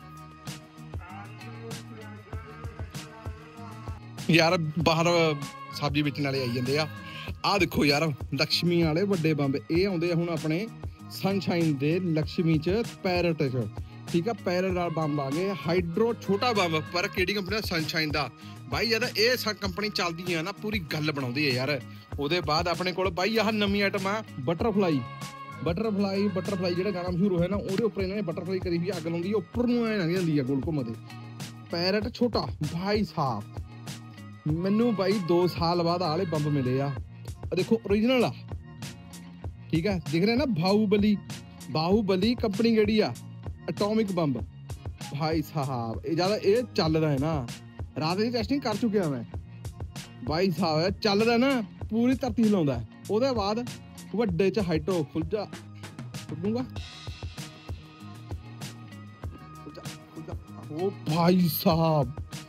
S1: ਯਾਰ ਬਾਹਰ ਸਬਜ਼ੀ ਵੇਚਣ ਵਾਲੇ ਆਈ ਜਾਂਦੇ ਆ। ਆਹ ਦੇਖੋ ਯਾਰ, ਲక్ష్ਮੀ ਵਾਲੇ ਵੱਡੇ ਬੰਬ ਇਹ ਆਉਂਦੇ ਹੁਣ ਆਪਣੇ ਸਨਸ਼ਾਈਨ ਦੇ ਲక్ష్ਮੀ ਚ ਪੈਰਟ ਚ, ਠੀਕ ਆ। ਪੈਰਟ ਵਾਲਾ ਬੰਬ ਆ ਗਏ, ਹਾਈਡਰੋ ਛੋਟਾ ਬੰਬ, ਪਰ ਕਿਹੜੀ ਕੰਪਨੀ ਦਾ? ਸਨਸ਼ਾਈਨ ਦਾ। ਬਾਈ ਜਦ ਇਹ ਕੰਪਨੀ ਚੱਲਦੀ ਆ ਨਾ, ਪੂਰੀ ਗੱਲ ਬਣਾਉਂਦੀ ਹੈ ਯਾਰ। ਉਹਦੇ ਬਾਅਦ ਆਪਣੇ ਕੋਲ ਬਾਈ ਆਹ ਨਵੀਂ ਆਈਟਮ ਆ, ਬਟਰਫਲਾਈ ਜਿਹੜਾ ਗਾਣਾ ਮਸ਼ਹੂਰ ਹੋਇਆ ਨਾ, ਉਹਦੇ ਉੱਪਰ ਇਹਨਾਂ ਨੇ ਬਟਰਫਲਾਈ ਕਰੀ ਵੀ, ਅੱਗ ਲਾਉਂਦੀ ਉੱਪਰ ਨੂੰ ਐ ਲੰਘ ਜਾਂਦੀ ਆ ਗੋਲ ਘੁੰਮਦੇ। ਪੈਰਟ ਛੋਟਾ ਭਾਈ ਸਾਹਿਬ, ਮੈਨੂੰ ਬਾਈ 2 ਸਾਲ ਬਾਅਦ ਆਲੇ ਬੰਬ ਮਿਲੇ ਆ। ਦੇਖੋ ਓਰੀਜਨਲ ਆ, ਠੀਕ ਹੈ, ਦਿਖ ਰਿਹਾ ਨਾ। ਬਾਹੂਬਲੀ ਕੰਪਨੀ ਕਿਹੜੀ ਆ? Atomic bomb Bhai Sahib. ਇਹ ਜਿਆਦਾ ਇਹ ਚੱਲਦਾ ਹੈ ਨਾ, ਰਾਤ ਦੀ ਟੈਸਟਿੰਗ ਕਰ ਚੁੱਕਿਆ ਮੈਂ ਭਾਈ ਸਾਹਿਬ। ਚੱਲਦਾ ਨਾ, ਪੂਰੀ ਧਰਤੀ ਹਿਲਾਉਂਦਾ। ਉਹਦੇ ਬਾਅਦ ਵੱਡੇ ਚ ਹਾਈਟੋ ਖੁੱਲਜਾ ਖੁੱਲੂਗਾ ਉਹ ਭਾਈ ਸਾਹਿਬ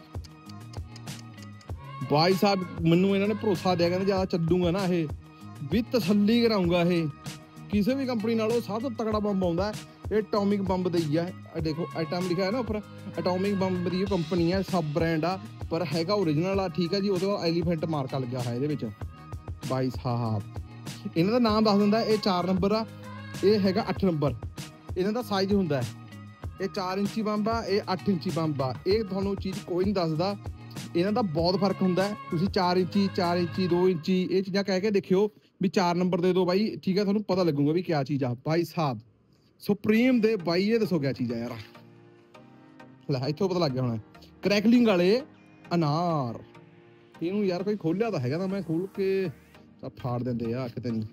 S1: ਮੈਨੂੰ ਇਹਨਾਂ ਨੇ ਭਰੋਸਾ ਦਿਆ, ਕਹਿੰਦੇ ਜਿਆਦਾ ਚੱਲੂਗਾ ਨਾ ਇਹ ਵੀ ਤਸੱਲੀ ਕਰਾਉਂਗਾ। ਇਹ ਕਿਸੇ ਵੀ ਕੰਪਨੀ ਨਾਲੋਂ ਸਭ ਤੋਂ ਤਕੜਾ ਬੰਬ ਆਉਂਦਾ ਇਹ ਐਟੋਮਿਕ ਬੰਬ ਦਾ ਹੀ ਆ। ਦੇਖੋ ਆਈਟਮ ਲਿਖਿਆ ਹੈ ਨਾ ਉੱਪਰ, ਐਟੋਮਿਕ ਬੰਬ ਦੀ ਕੰਪਨੀ ਹੈ, ਸਬ ਬ੍ਰਾਂਡ ਆ, ਪਰ ਹੈਗਾ ਓਰੀਜਨਲ ਆ, ਠੀਕ ਆ ਜੀ। ਉਹਦੇ ਬਾਅਦ ਐਲੀਫੈਂਟ ਮਾਰਕਾ ਲੱਗਿਆ ਹੋਇਆ ਇਹਦੇ ਵਿੱਚ ਭਾਈ ਸਾਹਿਬ। ਇਹਨਾਂ ਦਾ ਨਾਮ ਦੱਸ ਦਿੰਦਾ, ਇਹ 4 ਨੰਬਰ ਆ, ਇਹ ਹੈਗਾ 8 ਨੰਬਰ। ਇਹਨਾਂ ਦਾ ਸਾਈਜ਼ ਹੁੰਦਾ ਇਹ 4 ਇੰਚੀ ਬੰਬ ਆ, ਇਹ 8 ਇੰਚੀ ਬੰਬ ਆ। ਇਹ ਤੁਹਾਨੂੰ ਚੀਜ਼ ਕੋਈ ਨਹੀਂ ਦੱਸਦਾ, ਇਹਨਾਂ ਦਾ ਬਹੁਤ ਫਰਕ ਹੁੰਦਾ। ਤੁਸੀਂ 4 ਇੰਚੀ 2 ਇੰਚੀ ਇਹ ਚੀਜ਼ਾਂ ਕਹਿ ਕੇ ਦੇਖਿਓ ਵੀ 4 ਨੰਬਰ ਦੇ ਦਿਓ ਬਾਈ, ਠੀਕ ਹੈ, ਤੁਹਾਨੂੰ ਪਤਾ ਲੱਗੂਗਾ ਵੀ ਕਿਆ ਚੀਜ਼ ਆ ਭਾਈ ਸਾਹਿਬ। ਸੁਪਰੀਮ ਦੇ ਬਾਈ ਇਹ ਦੱਸੋ ਕਿਆ ਚੀਜ਼ ਆ ਯਾਰ, ਲੈ ਇੱਥੋਂ ਪਤਾ ਲੱਗ ਗਿਆ ਹੁਣ। ਕਰੈਕਲਿੰਗ ਵਾਲੇ ਅਨਾਰ, ਇਹਨੂੰ ਯਾਰ ਕੋਈ ਖੋਲਿਆ ਤਾਂ ਹੈਗਾ, ਤਾਂ ਮੈਂ ਖੋਲ ਕੇ ਸਭ ਫਾੜ ਦਿੰਦੇ ਆ ਕਿਤੇ ਨਹੀਂ।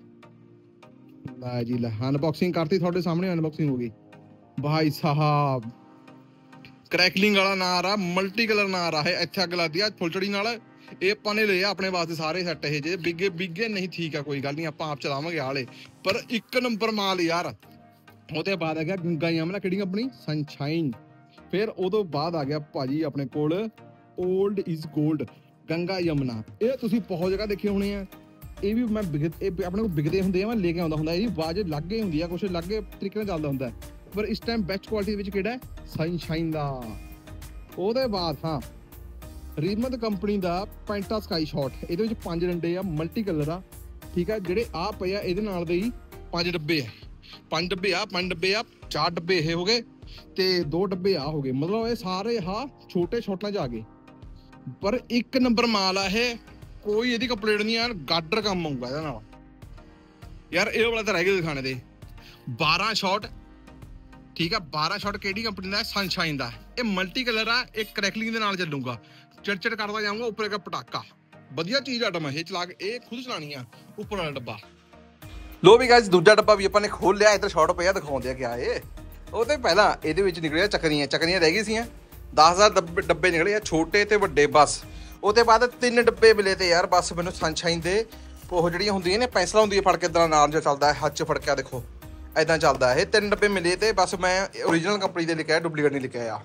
S1: ਲੈ ਜੀ ਲੈ, ਅਨਬਾਕਸਿੰਗ ਕਰਤੀ, ਤੁਹਾਡੇ ਸਾਹਮਣੇ ਅਨਬਾਕਸਿੰਗ ਹੋ ਗਈ ਭਾਈ ਸਾਹਿਬ। ਕਰੈਕਲਿੰਗ ਵਾਲਾ ਨਾਰ ਆ, ਮਲਟੀ ਕਲਰ ਨਾਰ ਆ ਇਹ। ਇੱਥੇ ਅੱਗ ਲੱਗਦੀ ਆ ਫੁੱਲਚੜੀ ਨਾਲ। ਇਹ ਆਪਾਂ ਨੇ ਲਏ ਆਪਣੇ ਵਾਸਤੇ ਸਾਰੇ ਸੈੱਟ। ਇਹ ਜੇ ਬਿੱਗੇ ਨਹੀਂ, ਠੀਕ ਆ, ਕੋਈ ਗੱਲ ਨਹੀਂ, ਆਪਾਂ ਆਪ ਚਲਾਵਾਂਗੇ ਆਲੇ, ਪਰ 1 ਨੰਬਰ ਮਾਲ ਯਾਰ। ਉਹਦੇ ਬਾਅਦ ਆ ਗਿਆ ਗੰਗਾ ਯਮਨਾ, ਕਿਹੜੀ ਕੰਪਨੀ? ਸਨਸ਼ਾਈਨ। ਫਿਰ ਉਹਦੋਂ ਬਾਅਦ ਆ ਗਿਆ ਭਾਜੀ ਆਪਣੇ ਕੋਲ 올ਡ ਇਜ਼ 골ਡ, ਗੰਗਾ ਯਮਨਾ। ਇਹ ਤੁਸੀਂ ਬਹੁਤ ਜਗ੍ਹਾ ਦੇਖੇ ਹੋਣੇ ਆ। ਇਹ ਵੀ ਮੈਂ ਆਪਣੇ ਕੋਲ ਵਿਕਦੇ ਹੁੰਦੇ ਆ, ਮੈਂ ਲੈ ਕੇ ਆਉਂਦਾ ਹੁੰਦਾ। ਇਹਦੀ ਆਵਾਜ਼ ਲਾਗੇ ਹੁੰਦੀ ਆ, ਕੁਛ ਲਾਗੇ ਤਰੀਕੇ ਨਾਲ ਚੱਲਦਾ ਹੁੰਦਾ, ਪਰ ਇਸ ਟਾਈਮ ਬੈਸਟ ਕੁਆਲਿਟੀ ਦੇ ਵਿੱਚ ਕਿਹੜਾ? ਸਨਸ਼ਾਈਨ ਦਾ। ਉਹਦੇ ਬਾਅਦ ਹਾਂ ਰੀਮਤ ਕੰਪਨੀ ਦਾ ਪੈਂਟਾ ਸਕਾਈ ਸ਼ਾਟ, ਇਹਦੇ ਵਿੱਚ 5 ਡੰਡੇ ਆ, ਮਲਟੀ ਕਲਰ ਆ, ਠੀਕ ਆ। ਜਿਹੜੇ ਆ ਪਏ ਆ ਇਹਦੇ ਨਾਲ ਦੇ ਹੀ 5 ਡੱਬੇ ਆ, 5 ਡੱਬੇ ਆ, 4 ਡੱਬੇ ਇਹ ਹੋ ਗਏ ਤੇ 2 ਡੱਬੇ ਆ ਹੋ ਗਏ। ਮਤਲਬ ਇਹ ਸਾਰੇ ਛੋਟੇ ਸ਼ਾਟਾਂ ਚ ਆ ਗਏ, ਪਰ 1 ਨੰਬਰ ਮਾਲ ਆ ਇਹ। ਕੋਈ ਇਹਦੀ ਕੰਪਲੇਂਟ ਨਹੀਂ ਆ, ਗਾਡਰ ਕੰਮ ਆਊਗਾ ਇਹਦੇ ਨਾਲ ਯਾਰ। ਇਹ ਵਾਲਾ ਤਾਂ ਰਹਿ ਗਿਆ ਦਿਖਾਣੇ ਦੇ 12 ਸ਼ਾਟ, ਠੀਕ ਆ। 12 ਸ਼ਾਟ ਕਿਹੜੀ ਕੰਪਨੀ ਦਾ? ਸਨਸ਼ਾਈਨ ਦਾ। ਇਹ ਮਲਟੀ ਕਲਰ ਆ, ਇਹ ਕਰੈਕਲਿੰਗ ਦੇ ਨਾਲ ਚੱਲੂਗਾ, ਚਿੜਚਿੜ ਕਰਦਾ ਜਾਊਂਗਾ। ਉੱਪਰ ਇੱਕ ਪਟਾਕਾ, ਵਧੀਆ ਚੀਜ਼ ਆਟਮ ਇਹ ਚਲਾ ਕੇ, ਇਹ ਖੁਦ ਚਲਾਣੀ ਆ ਉੱਪਰ ਵਾਲਾ ਡੱਬਾ। ਲੋ ਵੀ ਗਾਇਸ, ਦੂਜਾ ਡੱਬਾ ਵੀ ਆਪਾਂ ਨੇ ਖੋਲ ਲਿਆ। ਇੱਧਰ ਸ਼ਾਟ ਪਿਆ, ਦਿਖਾਉਂਦੇ ਆ ਕਿਆ ਇਹ। ਉਹ ਤੇ ਪਹਿਲਾਂ ਇਹਦੇ ਵਿੱਚ ਨਿਕਲਿਆ ਚੱਕਰੀਆਂ ਰਹਿ ਗਈ ਸੀਆਂ 10,000 ਡੱਬੇ ਨਿਕਲੇ ਆ ਛੋਟੇ ਤੇ ਵੱਡੇ ਬਸ। ਉਹਦੇ ਬਾਅਦ 3 ਡੱਬੇ ਮਿਲੇ ਤੇ ਯਾਰ ਬਸ ਮੈਨੂੰ ਸਨਸ਼ਾਈਨ ਦੇ ਉਹ ਜਿਹੜੀਆਂ ਹੁੰਦੀਆਂ ਨੇ ਪੈਂਸਲਾਂ ਹੁੰਦੀਆਂ ਫੜ ਕੇ ਇਦਾਂ ਨਾਲ ਜਿਹਾ ਚੱਲਦਾ ਹੈ ਹੱਥ 'ਚ ਫੜ ਕੇ ਦੇਖੋ ਇਦਾਂ ਚੱਲਦਾ ਇਹ 3 ਡੱਬੇ ਮਿਲੇ ਤੇ ਬਸ ਮੈਂ ਓਰੀਜਨਲ ਕੰਪਨੀ ਦੇ ਲਿਖਿਆ ਡੁਪਲੀਕੇਟ ਨਹੀਂ ਲਿਖਿਆ ਆ।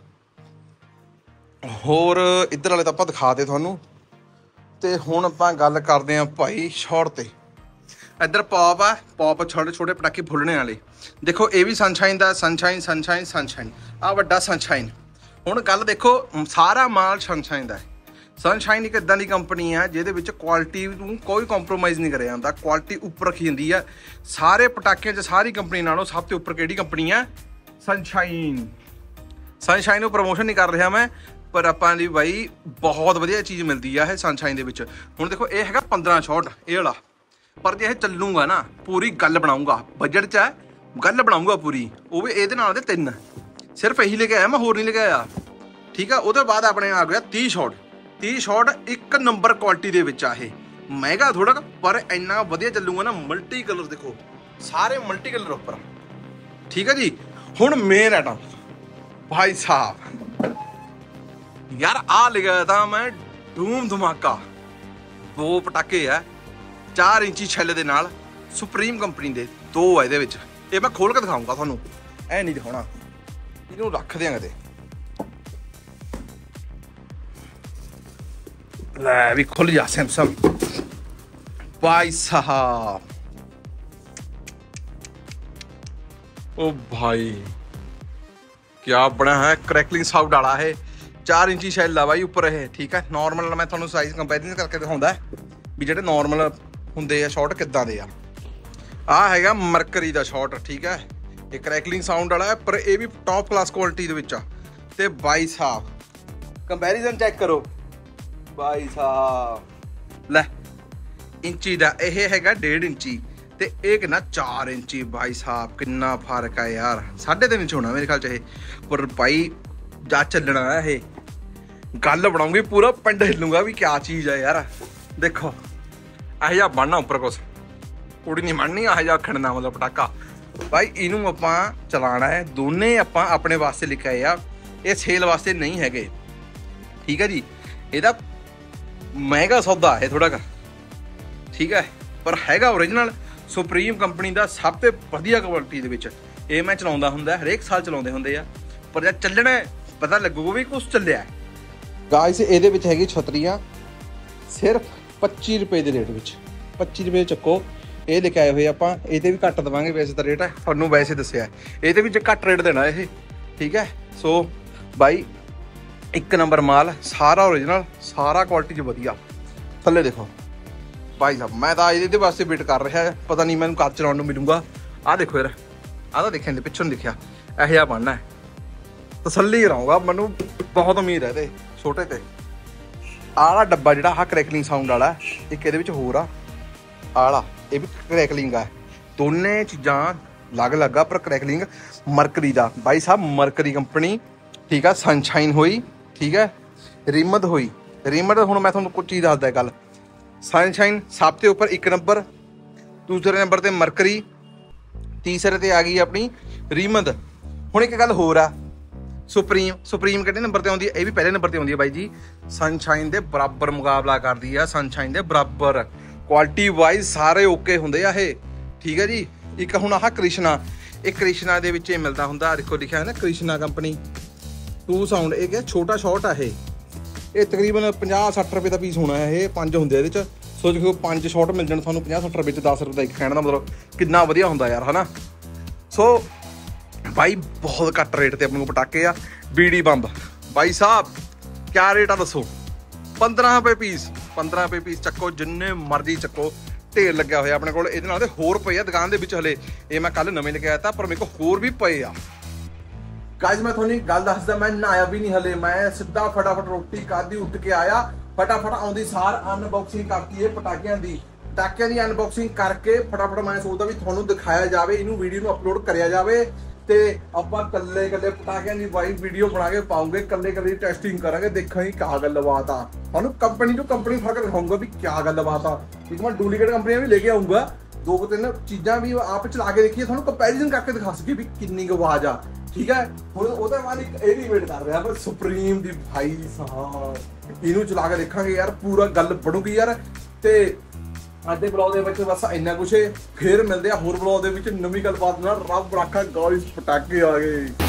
S1: ਹੋਰ ਇੱਧਰ ਵਾਲੇ ਤਾਂ ਆਪਾਂ ਦਿਖਾਤੇ ਤੁਹਾਨੂੰ। ਤੇ ਹੁਣ ਆਪਾਂ ਗੱਲ ਕਰਦੇ ਆਂ ਭਾਈ ਸ਼ਾਰਟ ਤੇ। ਇੱਧਰ ਪੌਪ ਆ ਪੌਪ ਛੋਟੇ ਛੋਟੇ ਪਟਾਕੇ ਫੁੱਲਣੇ ਵਾਲੇ ਦੇਖੋ ਇਹ ਵੀ ਸਨਸ਼ਾਈਨ ਦਾ ਸਨਸ਼ਾਈਨ ਆ ਵੱਡਾ ਸਨਸ਼ਾਈਨ। ਹੁਣ ਗੱਲ ਦੇਖੋ ਸਾਰਾ ਮਾਲ ਸਨਸ਼ਾਈਨ ਦਾ ਹੈ। ਸਨਸ਼ਾਈਨ ਇੱਕ ਇਦਾਂ ਦੀ ਕੰਪਨੀ ਆ ਜਿਹਦੇ ਵਿੱਚ ਕੁਆਲਿਟੀ ਨੂੰ ਕੋਈ ਕੰਪਰੋਮਾਈਜ਼ ਨਹੀਂ ਕਰਿਆ ਜਾਂਦਾ ਕੁਆਲਿਟੀ ਉੱਪਰ ਰੱਖੀ ਜਾਂਦੀ ਆ ਸਾਰੇ ਪਟਾਕਿਆਂ 'ਚ। ਸਾਰੀ ਕੰਪਨੀ ਨਾਲੋਂ ਸਭ ਤੋਂ ਉੱਪਰ ਕਿਹੜੀ ਕੰਪਨੀ ਆ ਸਨਸ਼ਾਈਨ ਨੂੰ ਪ੍ਰਮੋਸ਼ਨ ਨਹੀਂ ਕਰ ਰਿਹਾ ਮੈਂ ਪਰ ਆਪਾਂ ਲਈ ਬਾਈ ਬਹੁਤ ਵਧੀਆ ਚੀਜ਼ ਮਿਲਦੀ ਆ ਇਹ ਸਨਸ਼ਾਈਨ ਦੇ ਵਿੱਚ। ਹੁਣ ਦੇਖੋ ਇਹ ਹੈਗਾ 15 ਸ਼ਾਟ ਇਹ ਵਾਲਾ ਪਰ ਜੇ ਇਹ ਚੱਲੂਗਾ ਨਾ ਪੂਰੀ ਗੱਲ ਬਣਾਉਂਗਾ ਬਜਟ 'ਚ ਹੈ ਗੱਲ ਬਣਾਉਂਗਾ ਪੂਰੀ ਉਹ ਵੀ ਇਹਦੇ ਨਾਲ ਦੇ 3 ਸਿਰਫ ਇਹੀ ਲੈ ਕੇ ਆਇਆ ਮੈਂ ਹੋਰ ਨਹੀਂ ਲੈ ਕੇ ਆਇਆ ਠੀਕ ਆ। ਉਹਦੇ ਬਾਅਦ ਆਪਣੇ ਆ ਗਿਆ 30 ਸ਼ਾਟ 1 ਨੰਬਰ ਕੁਆਲਿਟੀ ਦੇ ਵਿੱਚ ਆ ਇਹ ਮਹਿੰਗਾ ਥੋੜਾ ਪਰ ਇੰਨਾ ਵਧੀਆ ਚੱਲੂਗਾ ਨਾ ਮਲਟੀ ਕਲਰ ਦੇਖੋ ਸਾਰੇ ਮਲਟੀ ਕਲਰ ਉੱਪਰ ਠੀਕ ਆ ਜੀ। ਹੁਣ ਮੇਨ ਆਈਟਮ ਭਾਈ ਸਾਹਿਬ ਯਾਰ ਆ ਲਿਆ ਤਾਂ ਮੈਂ ਧੂਮ ਧਮਾਕਾ 2 ਪਟਾਕੇ ਆ 4 ਇੰਚੀ ਛੱਲੇ ਦੇ ਨਾਲ ਸੁਪਰੀਮ ਕੰਪਨੀ ਦੇ 2 ਆ ਇਹਦੇ ਵਿੱਚ। ਇਹ ਮੈਂ ਖੋਲ ਕੇ ਦਿਖਾਉਂਗਾ ਤੁਹਾਨੂੰ ਐ ਨਹੀਂ ਦਿਖਾਉਣਾ ਇਹਨੂੰ ਰੱਖ ਦਿਆਂਗੇ ਤੇ ਲੈ ਵੀ ਖੁੱਲ ਜਾ ਸੈਮਸੰਗ ਭਾਈ ਸਾਹਿਬ। ओ भाई क्या बना है क्रैकलिंग साउंड वाला है 4 इंची शैल आ भाई ऊपर है ठीक है। नॉर्मल मैं थोड़ा साइज कंपैरिजन करके दिखाऊंगा भी ਜਿਹੜੇ नॉर्मल ਹੁੰਦੇ ਆ ਸ਼ਾਟ ਕਿੱਦਾਂ ਦੇ ਆ ਹੈਗਾ ਮਰਕਰੀ ਦਾ ਸ਼ਾਟ ਠੀਕ ਹੈ। ਇਹ क्रैकलिंग साउंड ਵਾਲਾ ਪਰ ਇਹ ਵੀ ਟੌਪ ਕਲਾਸ ਕੁਆਲਿਟੀ ਦੇ ਵਿੱਚ ਆ। ਤੇ ਭਾਈ ਸਾਹਿਬ ਕੰਪੈਰੀਜ਼ਨ ਚੈੱਕ ਕਰੋ ਭਾਈ ਸਾਹਿਬ ਲੈ ਇੰਚੀ ਦਾ ਇਹ ਹੈਗਾ 1.5 ਇੰਚੀ ਤੇ ਇਹ ਕਿੰਨਾ 4 ਇੰਚੀ ਭਾਈ ਸਾਹਿਬ ਕਿੰਨਾ ਫਰਕ ਆ ਯਾਰ 3.5 ਇੰਚ ਹੋਣਾ ਮੇਰੇ ਖਿਆਲ ਚ ਇਹ ਪਰ ਭਾਈ ਜਾ ਚੱਲਣਾ ਇਹ ਗੱਲ ਬਣਾਉਂਗੀ ਪੂਰਾ ਪਿੰਡ ਹਿੱਲੂਗਾ ਵੀ ਕਿਆ ਚੀਜ਼ ਆ ਯਾਰ। ਦੇਖੋ ਇਹੋ ਜਿਹਾ ਬਣਨਾ ਉੱਪਰ ਕੁਛ ਕੁੜੀ ਨਹੀਂ ਬਣਨੀ ਇਹੋ ਜਿਹਾ ਆਖਣ ਦਾ ਮਤਲਬ ਪਟਾਕਾ ਭਾਈ ਇਹਨੂੰ ਆਪਾਂ ਚਲਾਉਣਾ ਹੈ ਦੋਨੇ ਆਪਾਂ ਆਪਣੇ ਵਾਸਤੇ ਲਿਖਿਆ ਆ ਇਹ ਸੇਲ ਵਾਸਤੇ ਨਹੀਂ ਹੈਗੇ ਠੀਕ ਹੈ ਜੀ। ਇਹਦਾ ਮਹਿੰਗਾ ਸੌਦਾ ਹੈ ਥੋੜਾ ਕੁ ਠੀਕ ਹੈ ਪਰ ਹੈਗਾ ਓਰੀਜਨਲ ਸੁਪਰੀਮ ਕੰਪਨੀ ਦਾ ਸਭ ਤੋਂ ਵਧੀਆ ਕੁਆਲਿਟੀ ਦੇ ਵਿੱਚ। ਇਹ ਮੈਂ ਚਲਾਉਂਦਾ ਹੁੰਦਾ ਹਰੇਕ ਸਾਲ ਚਲਾਉਂਦੇ ਹੁੰਦੇ ਆ ਪਰ ਜਦ ਚੱਲਣਾ ਪਤਾ ਲੱਗੂਗਾ ਵੀ ਕੁਛ ਚੱਲਿਆ ਗਾਇਸ। ਇਹਦੇ ਵਿੱਚ ਹੈਗੀ ਛਤਰੀਆਂ ਸਿਰਫ 25 ਰੁਪਏ ਦੇ ਰੇਟ ਵਿੱਚ 25 ਰੁਪਏ ਚੱਕੋ ਇਹ ਲੈ ਕੇ ਆਏ ਹੋਏ ਆਪਾਂ। ਇਹਦੇ ਵੀ ਘੱਟ ਦੇਵਾਂਗੇ ਵੈਸੇ ਤਾਂ ਰੇਟ ਹੈ ਤੁਹਾਨੂੰ ਵੈਸੇ ਦੱਸਿਆ ਇਹਦੇ ਵਿੱਚ ਘੱਟ ਰੇਟ ਦੇਣਾ ਇਹ ਠੀਕ ਹੈ। ਸੋ ਬਾਈ 1 ਨੰਬਰ ਮਾਲ ਸਾਰਾ ਓਰੀਜਨਲ ਸਾਰਾ ਕੁਆਲਿਟੀ 'ਚ ਵਧੀਆ। ਥੱਲੇ ਦੇਖੋ ਭਾਈ ਸਾਹਿਬ ਮੈਂ ਤਾਂ ਇਹਦੇ ਵਾਸਤੇ ਵੇਟ ਕਰ ਰਿਹਾ ਪਤਾ ਨਹੀਂ ਮੈਨੂੰ ਕਦ ਚਲਾਉਣ ਨੂੰ ਮਿਲੂਗਾ। ਆਹ ਦੇਖੋ ਯਾਰ ਆਹ ਤਾਂ ਦੇਖਿਆ ਪਿੱਛੋਂ ਨਹੀਂ ਦਿਖਿਆ ਇਹੋ ਜਿਹਾ ਬਣਨਾ ਹੈ ਤਸੱਲੀ ਕਰਾਉਂਗਾ ਮੈਨੂੰ ਬਹੁਤ ਉਮੀਦ ਹੈ ਤੇ ਛੋਟੇ ਤੇ ਆਹ ਡੱਬਾ ਜਿਹੜਾ ਆਹ क्रैकलिंग ਸਾਊਂਡ ਵਾਲਾ ਇੱਕ ਇਹਦੇ ਵਿੱਚ ਹੋਰ ਆ ਆਲਾ ਇਹ ਵੀ क्रैकलिंग ਆ ਦੋਨੇ ਚੀਜ਼ਾਂ ਅਲੱਗ ਆ ਪਰ क्रैकलिंग ਮਰਕਰੀ ਦਾ ਭਾਈ ਸਾਹਿਬ ਮਰਕਰੀ ਕੰਪਨੀ ਠੀਕ ਆ। ਸਨਸ਼ਾਈਨ ਹੋਈ ਠੀਕ ਹੈ ਰੀਮਡ ਹੋਈ ਰੀਮਡ ਹੁਣ ਮੈਂ ਤੁਹਾਨੂੰ ਕੁਝ ਚੀਜ਼ ਦੱਸਦਾ ਗੱਲ सनशाइन सब तो उपर 1 नंबर दूसरे नंबर ते मरकरी तीसरे ते आ गई अपनी रीमद। हुण एक गल होर आ सुप्रीम किहड़े नंबर ते आउंदी है ये भी पहले नंबर ते आउंदी है बाई जी। सनशाइन दे बराबर मुकाबला करदी है सनशाइन दे बराबर क्वालिटी वाइज सारे ओके हुंदे आ ये ठीक है जी। एक हुण आह कृष्णा ये कृष्णा दे विच मिलदा हुंदा देखो लिखिआ है ना कृष्णा कंपनी 2 साउंड ये छोटा शॉट है ये तकरीबन 50-60 रुपए का पीस होना है ये 5 होंगे ये सो देखो 5 शॉट मिल जाने थानू 50-60 रुपए 10 रुपए का एक कहने का मतलब कितना वधिया हुंदा यार है ना। सो भाई बहुत घट रेट ते अपने को पटाके आ बीडी बंब भाई साहब क्या रेट आ दसो 15 रुपए पीस 15 रुपए पीस चक्को जिन्ने मर्जी चक्को ढेर लग्या होया अपने कोल। इहदे नाल ते होर पए आ दुकान दे विच हले ये मैं कल नवें लेके आया था पर मेरे को होर भी पए आ। गाइस मैं थोड़ी गल दसदा मैं नहाया भी नहीं हले मैं सीधा फटाफट रोटी खाधी उठ के आया फटाफट आउंदी सार अनबॉक्सिंग करती है पटाकियां दी अनबॉक्सिंग करके फटाफट मैं सोचदा भी थानू दिखाया जावे इनू वीडियो नू अपलोड करया जावे ते आपां कल्ले पटाकियां दी वाई वीडियो बना के पाऊंगे कल्ले टेस्टिंग करांगे देखांगे क्या गलबात आ थानू कंपनी टू कंपनी फर्क दिखाऊंगा भी क्या गलबात आ। एक मैं डुप्लीकेट कंपनियां भी लेके आऊंगा 2-3 चीज़ां भी आप चला के देखिए थानू कंपैरिजन करके दिखा सके भी कितनी आवाज़ आ ਠੀਕ ਹੈ। ਹੁਣ ਉਹਦੇ ਬਾਅਦ ਇੱਕ ਇਹ ਵੀ ਵੇਟ ਕਰ ਰਿਹਾ ਪਰ ਸੁਪਰੀਮ ਦੀ ਭਾਈ ਸਾਹਿਬ, ਇਹਨੂੰ ਚਲਾ ਕੇ ਦੇਖਾਂਗੇ ਯਾਰ, ਪੂਰਾ ਗੱਲ ਬਣੂਗੀ ਯਾਰ। ਤੇ ਅੱਜ ਦੇ ਬਲੌਗ ਦੇ ਵਿੱਚ ਬਸ ਇੰਨਾ ਕੁਛ, ਫੇਰ ਮਿਲਦੇ ਆ ਹੋਰ ਬਲੌਗ ਦੇ ਵਿੱਚ ਨਵੀਂ ਗੱਲਬਾਤ ਨਾਲ। ਰੱਬ ਰਾਖਾ ਗਾਇਸ, ਪਟਾਕੇ ਆ ਗਏ।